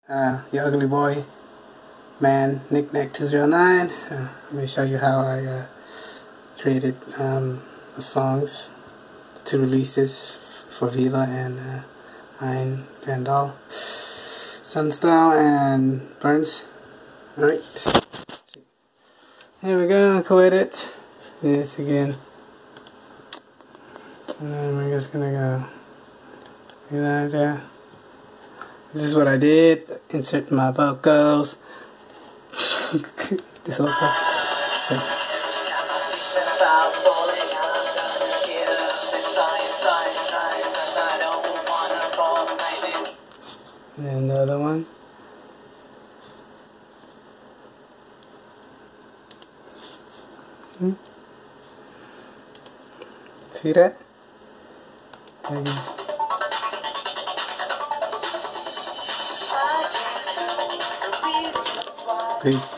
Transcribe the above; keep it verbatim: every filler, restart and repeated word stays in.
uh, your ugly boy, man, NicNac two oh nine. Uh, let me show you how I uh, created um, the songs, two releases for Vila and uh, Ein Vandal, Sunstyle and Burns. Alright, here we go, co-edit this again, and then we're just gonna go do that there. This is what I did. Insert my vocals. This vocal. So. And then the other one. Hmm? See that? Again. Peace.